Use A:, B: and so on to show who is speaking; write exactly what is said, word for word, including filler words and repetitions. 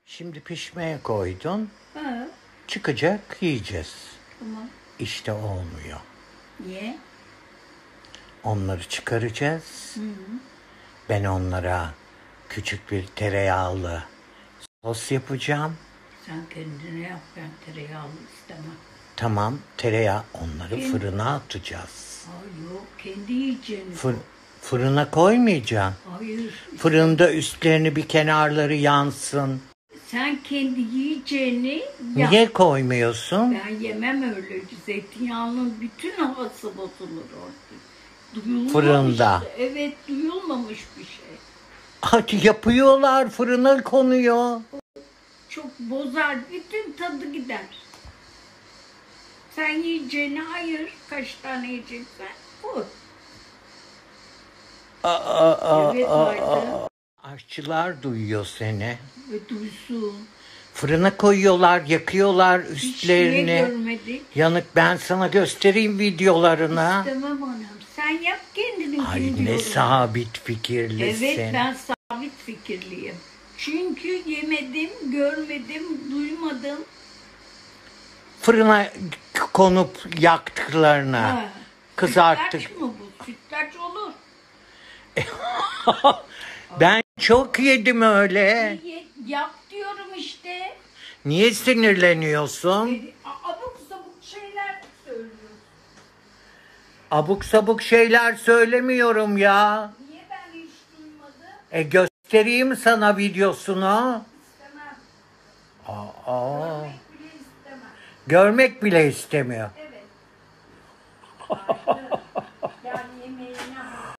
A: Şimdi pişmeye koydun.
B: Ha,
A: Çıkacak, yiyeceğiz.
B: tamam.
A: İşte olmuyor.
B: Niye?
A: Onları çıkaracağız.
B: Hı.
A: Ben onlara küçük bir tereyağlı sos yapacağım.
B: Sen kendine yap, ben tereyağlı istemem.
A: Tamam, tereyağı onları
B: Kendi-
A: fırına atacağız.
B: Ay yok, kendi yiyeceğini.
A: Fır, fırına koymayacaksın.
B: Hayır.
A: Fırında üstlerini bir kenarları yansın.
B: Sen kendi yiyeceğini yap.
A: Niye koymuyorsun?
B: Ben yemem öyle. Zeytinyağının bütün havası bozulur orada. Duyulmamış.
A: Fırında.
B: Evet, duyulmamış bir şey.
A: Hadi yapıyorlar, fırına konuyor.
B: Çok bozar, bütün tadı gider. Sen yiyeceğini hayır, kaç tane yiyeceksen koy.
A: Aa, aa,
B: Evet,
A: aa,
B: vardı.
A: aa. Aşçılar duyuyor seni.
B: Ve duysun.
A: Fırına koyuyorlar, yakıyorlar
B: Hiç niye
A: üstlerini.
B: görmedik?
A: Yanık, ben sana göstereyim videolarını.
B: İstemem anam. Sen yap kendini.
A: Ay
B: kim
A: ne
B: diyorum.
A: sabit fikirlisin.
B: Evet, ben sabit fikirliyim. Çünkü yemedim, görmedim, duymadım.
A: Fırına konup yaktıklarını
B: Ha.
A: kızarttık.
B: Sütlaç mı bu? Sütlaç olur.
A: Ben çok yedim öyle.
B: Ye- Yap diyorum işte.
A: Niye sinirleniyorsun?
B: E, a- Abuk sabuk şeyler söylüyorsun.
A: Abuk sabuk şeyler söylemiyorum ya.
B: Niye ben hiç duymadım?
A: E göstereyim sana videosunu.
B: İstemem.
A: Aa,
B: Görmek bile istemem.
A: görmek bile istemiyor.
B: Evet. Aynen